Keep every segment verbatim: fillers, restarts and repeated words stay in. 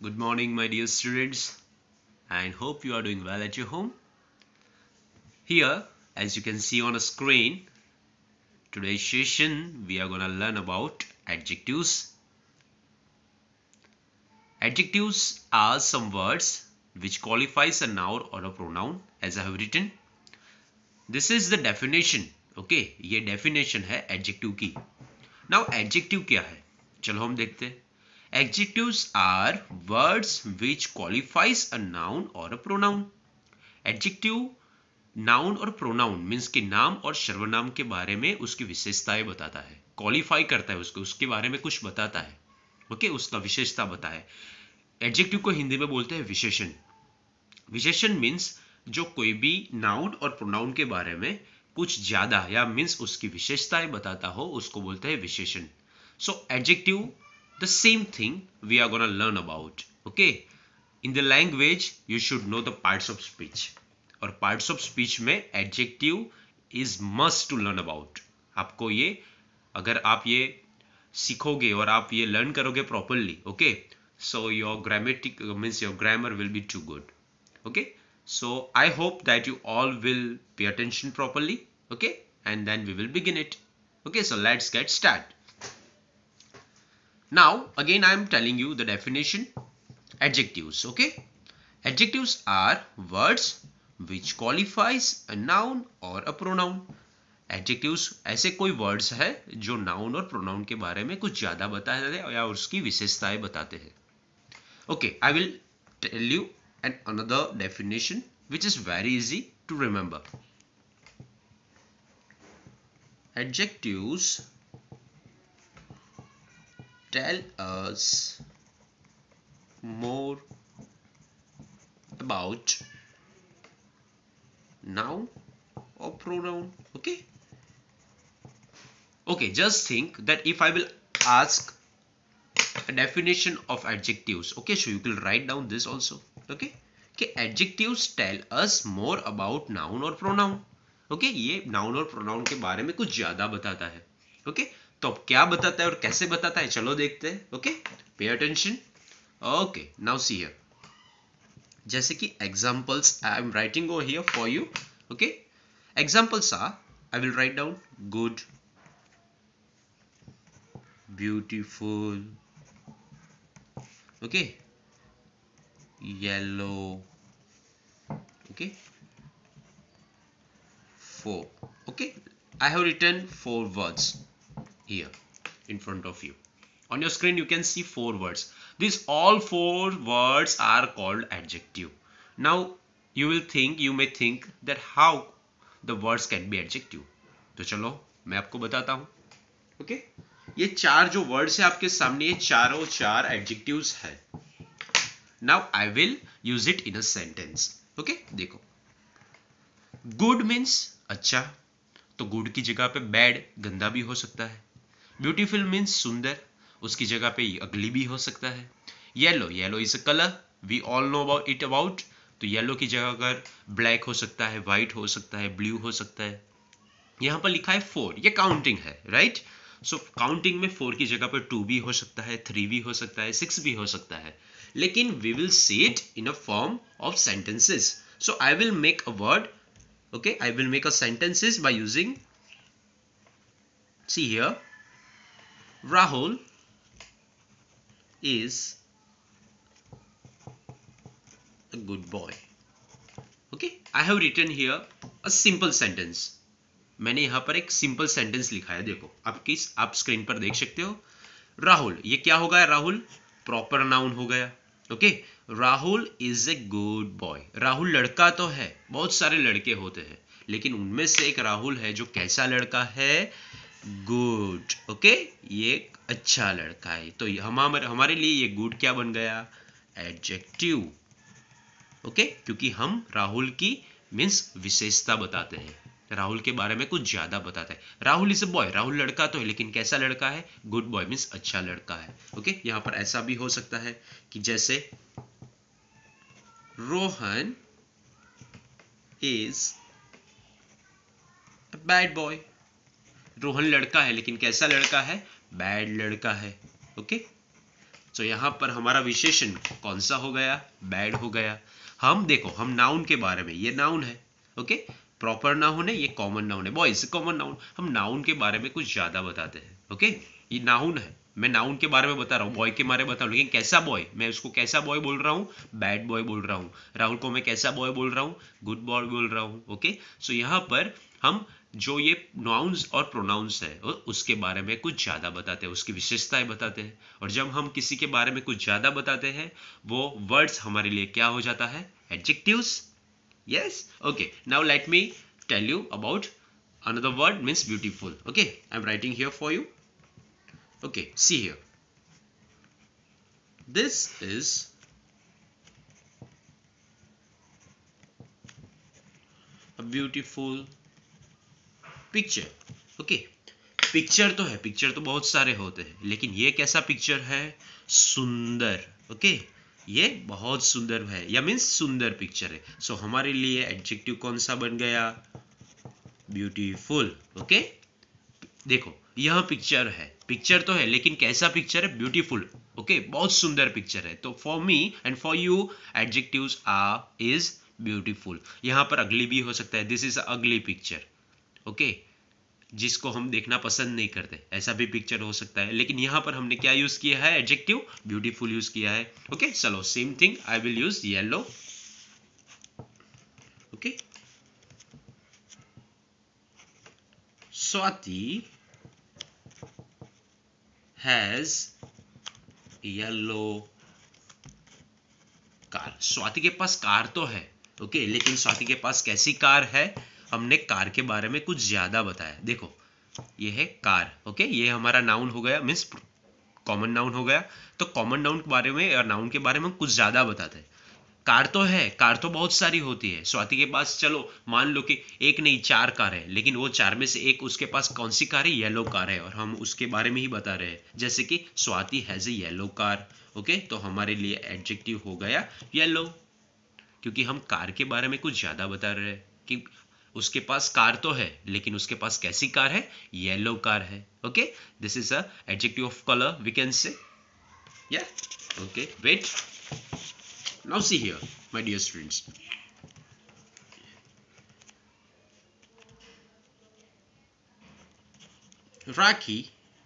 Good morning, my dear students, and hope you are doing well at your home. Here, as you can see on a screen, today's session we are going to learn about adjectives. Adjectives are some words which qualifies a noun or a pronoun, as I have written. This is the definition. Okay, ये definition है adjective की. Now adjective क्या है? चलो हम देखते हैं. Adjectives are words which qualifies a noun or a pronoun. Adjective noun और प्रोनाउन मीन्स कि नाम और सर्वनाम के बारे में उसकी विशेषताएं बताता है, क्वालिफाई करता है उसको, उसके बारे में कुछ बताता है. ओके, उसका विशेषता बताए. एडजेक्टिव को हिंदी में बोलते हैं विशेषण. विशेषण मीन्स जो कोई भी नाउन और प्रोनाउन के बारे में कुछ ज्यादा या मीन्स उसकी विशेषताएं बताता हो उसको बोलते हैं विशेषण. So adjective the same thing we are gonna learn about. Okay, in the language you should know the parts of speech. और पार्ट्स ऑफ स्पीच में adjective is must to learn about. आपको ये, अगर आप ये सीखोगे और आप ये लर्न करोगे properly, okay, so your grammatic means your grammar will be too good. Okay, so I hope that you all will pay attention properly. Okay, and then we will begin it. Okay, so let's get started. Now again I am telling you the definition. Adjectives. Okay, adjectives are words which qualifies a noun or a pronoun. Adjectives ऐसे कोई words है जो noun और pronoun के बारे में कुछ ज्यादा बताते हैं या उसकी विशेषताएं बताते हैं. Okay, I will tell you and another definition which is very easy to remember. Adjectives tell us more about noun or pronoun. Okay, okay, just think that if I will ask a definition of adjectives, okay, so you can write down this also. Okay, कि adjectives tell us more about noun और pronoun. Okay okay, ये noun और pronoun के बारे में कुछ ज्यादा बताता है. Okay okay? तो अब क्या बताता है और कैसे बताता है, चलो देखते हैं. Okay, pay attention. Okay, now see here. जैसे कि examples I am writing over here for you. Okay, examples are, I will write down good, beautiful, okay, yellow, okay, four. Okay, I have written four words here in front of you. On your screen you can see four words. These all four words are called adjective. Now you will think, you may think that how the words can be adjective. तो चलो मैं आपको बताता हूँ. Okay, ये चार जो words है आपके सामने, ये चारों चार एडजेक्टिव्स है. Now I will use it in a sentence. Okay, देखो, good means अच्छा, तो good की जगह पे bad गंदा भी हो सकता है. Beautiful means सुंदर, उसकी जगह पे ugly भी हो सकता है. Yellow, yellow is a color, we all know about it about. तो yellow की जगह अगर black हो सकता है, white हो सकता है, blue हो सकता है. यहाँ पर लिखा है four, ये काउंटिंग है, राइट. सो काउंटिंग में फोर की जगह पर टू भी हो सकता है, थ्री भी हो सकता है, सिक्स भी हो सकता है, लेकिन we will see it in a form of sentences. So I will make a word, okay, I will make a sentences by using, see here, Rahul is a good boy. Okay, I have written here a simple sentence. मैंने यहां पर एक simple sentence लिखा है, देखो आप किस आप स्क्रीन पर देख सकते हो. राहुल, ये क्या हो गया, राहुल प्रॉपर नाउन हो गया. Okay, Rahul is a good boy. Rahul लड़का तो है, बहुत सारे लड़के होते हैं, लेकिन उनमें से एक राहुल है जो कैसा लड़का है, गुड. ओके, ये एक अच्छा लड़का है. तो हम हमारे लिए ये गुड क्या बन गया, एडजेक्टिव. ओके, क्योंकि हम राहुल की मीन्स विशेषता बताते हैं, राहुल के बारे में कुछ ज्यादा बताता है. Rahul is a boy, Rahul लड़का तो है, लेकिन कैसा लड़का है, गुड बॉय मीन्स अच्छा लड़का है. Okay okay? यहां पर ऐसा भी हो सकता है कि जैसे Rohan is a bad boy. Rohan लड़का है, लेकिन कैसा लड़का है, बैड लड़का है. Okay okay? सो so, यहाँ पर हमारा विशेषण कौन सा हो गया? बैड हो गया। हम देखो, हम नाउन के बारे में, ये नाउन है, ओके, प्रॉपर नाउन है, ये कॉमन नाउन है, बॉयज कॉमन नाउन। हम नाउन के बारे में कुछ ज्यादा बताते हैं, ओके, ये नाउन है, मैं नाउन के बारे में बता रहा हूँ, बॉय के बारे में बता रहा हूँ, लेकिन कैसा बॉय, मैं उसको कैसा बॉय बोल रहा हूँ? बैड बॉय बोल रहा हूँ। राहुल को मैं कैसा बॉय बोल रहा हूँ? गुड बॉय बोल रहा हूँ, ओके। सो यहाँ पर हम जो ये नाउन्स और प्रोनाउंस है उसके बारे में कुछ ज्यादा बताते हैं, उसकी विशेषताएं बताते हैं। और जब हम किसी के बारे में कुछ ज्यादा बताते हैं, वो वर्ड्स हमारे लिए क्या हो जाता है? Adjectives. Yes, okay. Now let me tell you about another word, means beautiful. Okay, I'm writing here for you. Okay, see here, this is a beautiful picture. Okay, picture तो है, पिक्चर तो बहुत सारे होते हैं, लेकिन ये कैसा पिक्चर है? सुंदर। ओके, ये बहुत सुंदर है, या मीन्स सुंदर पिक्चर है। सो so, हमारे लिए एडजेक्टिव कौन सा बन गया? ब्यूटीफुल। ओके, देखो यह पिक्चर है, पिक्चर तो है, लेकिन कैसा पिक्चर है? ब्यूटीफुल। ओके, बहुत सुंदर पिक्चर है। तो for me and for you adjectives are is beautiful. यहाँ पर अगली भी हो सकता है, this is ugly picture, okay, जिसको हम देखना पसंद नहीं करते, ऐसा भी पिक्चर हो सकता है। लेकिन यहाँ पर हमने क्या यूज किया है? एडजेक्टिव ब्यूटीफुल यूज किया है। ओके, चलो same thing, I will use yellow. Okay, Swati has yellow car. Swati के पास कार तो है, ओके okay, लेकिन स्वाति के पास कैसी कार है? हमने कार के बारे में कुछ ज्यादा बताया। देखो ये है कार, ओके okay? ये हमारा नाउन हो गया, मीन्स कॉमन नाउन हो गया। तो कॉमन नाउन के बारे में और नाउन के बारे में कुछ ज्यादा बताते हैं। कार तो है, कार तो बहुत सारी होती है। स्वाति के पास चलो मान लो कि एक नहीं चार कार है, लेकिन वो चार में से एक उसके पास कौन सी कार है? येलो कार है, और हम उसके बारे में ही बता रहे हैं, जैसे कि Swati has a yellow car. Okay, तो हमारे लिए एडजेक्टिव हो गया येलो, क्योंकि हम कार के बारे में कुछ ज्यादा बता रहे हैं कि उसके पास कार तो है, लेकिन उसके पास कैसी कार है? येलो कार है। Okay, this is a adjective of colour, we can say. या okay, wait, now see here, my dear students, Rakhi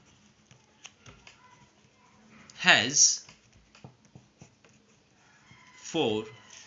has four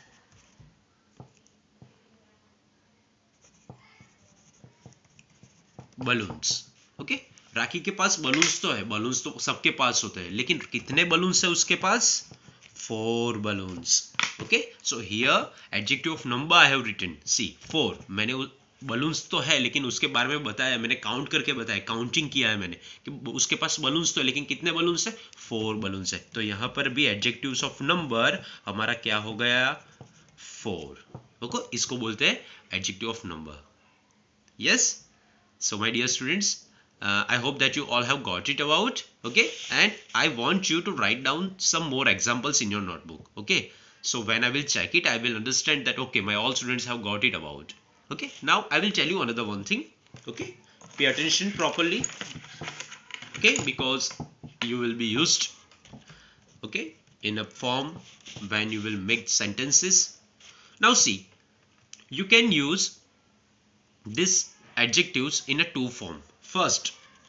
balloons. Okay, Rakhi के पास बलून्स तो है, बलून्स तो सबके पास होते हैं, लेकिन कितने बलून्स है उसके पास? Four balloons. Okay, so here adjective of number I have written, see four. मैंने बलून्स तो है, लेकिन उसके बारे में बताया, मैंने काउंट करके बताया, काउंटिंग किया है मैंने कि उसके पास बलून्स तो है, लेकिन कितने बलून्स है? फोर बलून्स है। तो यहाँ पर भी एडजेक्टिव्स ऑफ नंबर हमारा क्या हो गया? फोर। ओके, इसको बोलते हैं adjective of number. Yes, so my dear students, uh, I hope that you all have got it about, okay, and I want you to write down some more examples in your notebook. Okay, so when I will check it, I will understand that okay, my all students have got it about. Okay, now I will tell you another one thing. Okay, pay attention properly, okay, because you will be used, okay, in a form when you will make sentences. Now see, you can use this adjectives in a two form. First,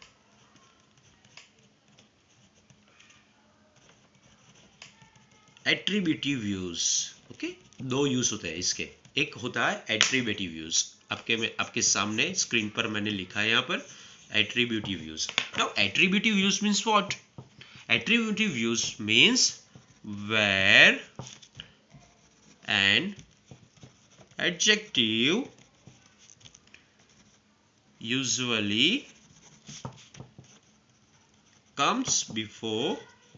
attributive use. Okay, दो use होते हैं इसके। एक होता है attributive use, आपके में आपके सामने स्क्रीन पर मैंने लिखा है यहाँ पर attributive use. Now attributive use means what? Attributive use means where an adjective usually comes before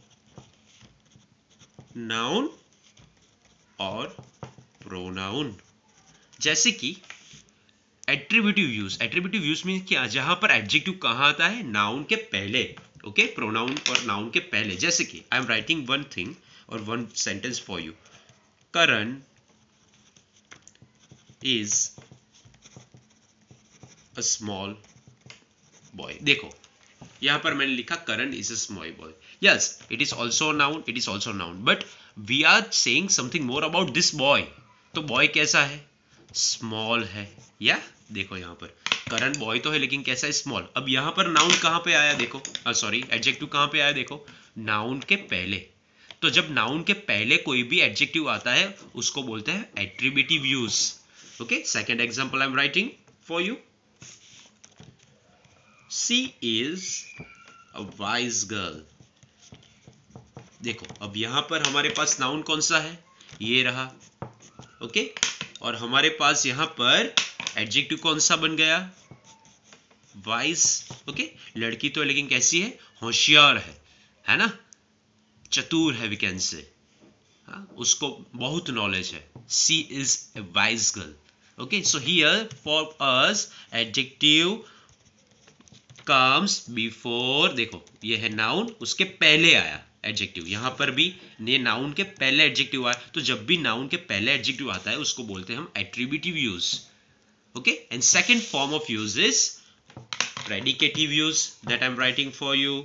noun और pronoun। जैसे कि attributive use, attributive use mean क्या? जहां पर एडजेक्टिव कहाँ आता है? नाउन के पहले, ओके, प्रोनाउन और नाउन के पहले। जैसे कि I am writing one thing और one sentence for you, Karan is a small boy. देखो यहां पर मैंने लिखा Karan is a small boy, Yes, it is also a noun, it is also a noun, but we are saying something more about this boy. तो boy कैसा है? Small है. या देखो यहाँ पर करण बॉय तो है लेकिन कैसा है? स्मॉल. अब यहाँ पर नाउन कहाँ पे आया देखो, सॉरी एडजेक्टिव कहाँ पे आया देखो, नाउन के पहले. तो जब नाउन के पहले कोई भी एडजेक्टिव आता है उसको बोलते हैं attributive use. Okay, second example I am writing for you. She is a wise girl. देखो अब यहां पर हमारे पास नाउन कौन सा है? ये रहा. ओके, और हमारे पास यहां पर एडजेक्टिव कौन सा बन गया? वाइज. ओके, लड़की तो लेकिन कैसी है? होशियार है, है ना, चतुर है, वी कैन से, उसको बहुत नॉलेज है. She is a wise girl. Okay, so here for us adjective comes before. देखो ये है नाउन, उसके पहले आया एडजेक्टिव. यहां पर भी ये नाउन के पहले एडजेक्टिव आया. तो जब भी नाउन के पहले एडजेक्टिव आता है उसको बोलते हैं हम attributive use. Okay, and second form of use is predicative use that I am writing for you.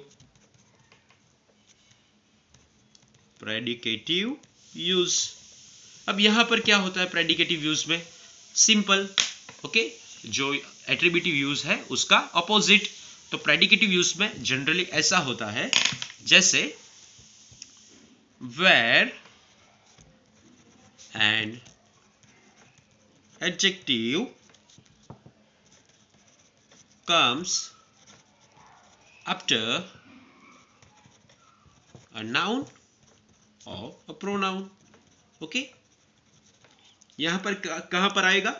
Predicative use. अब यहां पर क्या होता है प्रेडिकेटिव यूज में? सिंपल. ओके, जो एट्रीब्यूटिव यूज है उसका अपोजिट. तो प्रेडिकेटिव यूज में जनरली ऐसा होता है जैसे where an adjective comes after a noun or a pronoun. Okay, यहां पर कहां पर आएगा?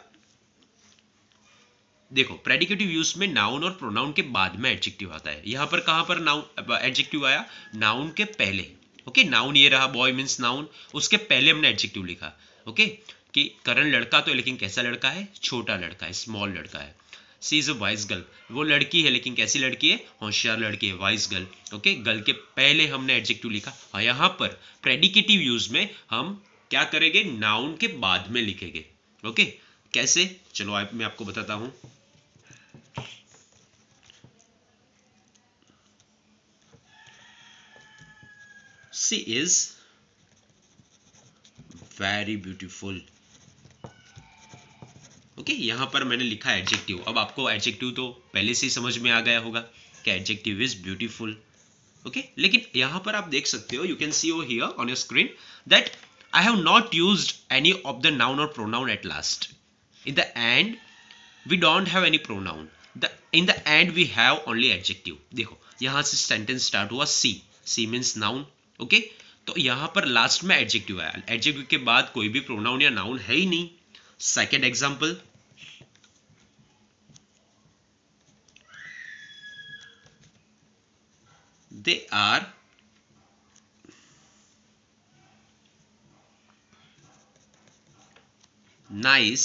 देखो प्रेडिकेटिव यूज में नाउन और प्रोनाउन के बाद में एडजेक्टिव आता है. यहां पर कहां पर नाउन एडजेक्टिव आया? नाउन के पहले. ओके, नाउन ये रहा, बॉय मीन्स नाउन, उसके पहले हमने एडजेक्टिव लिखा. ओके, कि करण लड़का तो लेकिन कैसा लड़का है? छोटा लड़का है, स्मॉल लड़का है. She is a wise girl. वो लड़की है लेकिन कैसी लड़की है? होशियार लड़की है, वाइज गर्ल. ओके, गर्ल के पहले हमने एडजेक्टिव लिखा. और यहाँ पर प्रेडिकेटिव यूज में हम क्या करेंगे? नाउन के बाद में लिखेंगे. ओके, कैसे? चलो मैं आपको बताता हूं. She is very beautiful. Okay okay, यहां पर मैंने लिखा एडजेक्टिव. अब आपको एडजेक्टिव तो पहले से ही समझ में आ गया होगा कि एडजेक्टिव इज ब्यूटीफुल. ओके, लेकिन यहां पर आप देख सकते हो, you can see over here on your screen that I have not used any of the noun और pronoun at last. In the end we don't have any pronoun. The in the end we have only adjective. देखो यहां से sentence start हुआ see. See means noun. Okay okay? तो यहां पर last में adjective आया. एडजेक्टिव के बाद कोई भी प्रोनाउन या नाउन है ही नहीं. Second example, they are nice.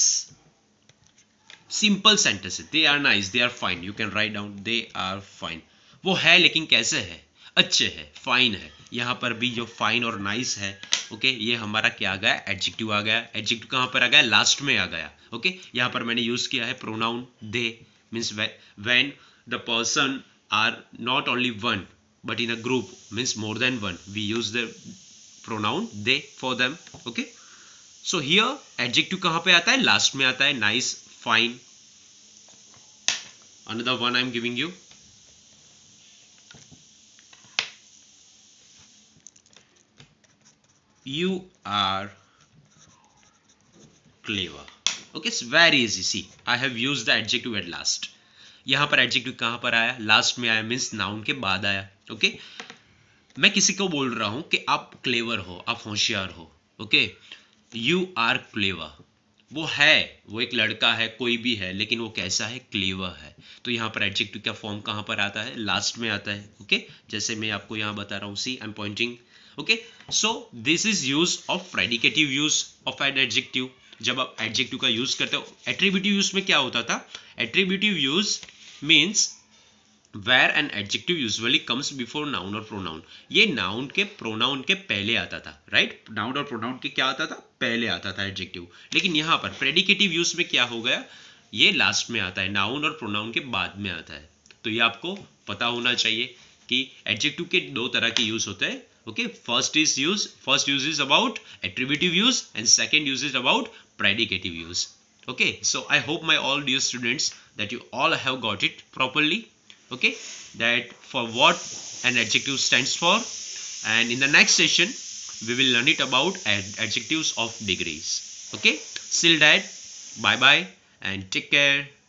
Simple sentence है. They are nice, they are fine. You can write down they are fine. वो है लेकिन कैसे है? अच्छे है, फाइन है. यहां पर भी जो फाइन और नाइस है, ओके okay, ये हमारा क्या आ गया? एडजेक्टिव आ गया. एडजेक्टिव कहां पर आ गया? लास्ट में आ गया. Okay okay? यहां पर मैंने यूज किया है pronoun they. Means when the person are not only one but in a group, means more than one, we use the pronoun they for them. Okay, so here adjective कहां पे आता है? Last में आता है. Nice, fine. Another one I am giving you. You are clever. Okay, it's very easy. See, I have used the adjective at last. यहां पर adjective कहां पर आया? लास्ट में आया, मीन्स नाउन के बाद आया. Okay okay? मैं किसी को बोल रहा हूं कि आप क्लेवर हो, आप होशियार हो. Okay, you are clever. वो है, वो एक लड़का है, कोई भी है, लेकिन वो कैसा है? क्लेवर है. तो यहां पर एडजेक्टिव का फॉर्म कहां पर आता है? लास्ट में आता है. Okay okay? जैसे मैं आपको यहां बता रहा हूं. See, I am pointing. Okay, so this is use of predicative use of an adjective. जब आप एडजेक्टिव का यूज करते हो. एट्रीब्यूटिव यूज में क्या होता था? Attributive use means where an adjective usually comes before noun और प्रोनाउन. ये नाउन के प्रोनाउन के पहले आता था. Right right? नाउन और प्रोनाउन के क्या आता था? पहले आता था एडजेक्टिव. लेकिन यहां पर प्रेडिकेटिव यूज में क्या हो गया? ये लास्ट में आता है, नाउन और प्रोनाउन के बाद में आता है. तो ये आपको पता होना चाहिए कि एडजेक्टिव के दो तरह के यूज होते हैं. Okay, first is use first use is about attributive use and second use is about predicative use. Okay, so I hope my all dear students that you all have got it properly. Okay, that for what an adjective stands for, and in the next session we will learn it about ad adjectives of degrees. Okay, till that, bye bye and take care.